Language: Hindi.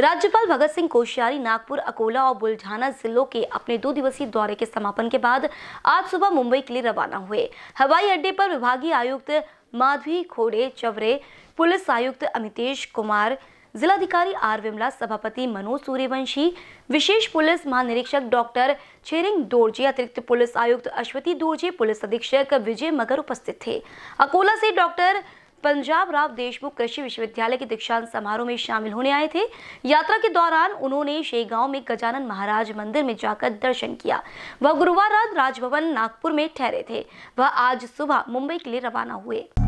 राज्यपाल भगत सिंह कोश्यारी नागपुर, अकोला और बुलढाना जिलों के अपने 2 दिवसीय दौरे के समापन के बाद आज सुबह मुंबई के लिए रवाना हुए। हवाई अड्डे पर विभागीय आयुक्त माधवी खोड़े चवरे, पुलिस आयुक्त अमितेश कुमार, जिलाधिकारी आर विमला, सभापति मनोज सूर्यवंशी, विशेष पुलिस महानिरीक्षक डॉक्टर छेरिंग दोरजे, अतिरिक्त पुलिस आयुक्त अश्वती दोरजे, पुलिस अधीक्षक विजय मगर उपस्थित थे। अकोला से डॉक्टर पंजाब राव देशमुख कृषि विश्वविद्यालय के दीक्षांत समारोह में शामिल होने आए थे। यात्रा के दौरान उन्होंने शेगांव में गजानन महाराज मंदिर में जाकर दर्शन किया। वह गुरुवार रात राजभवन नागपुर में ठहरे थे। वह आज सुबह मुंबई के लिए रवाना हुए।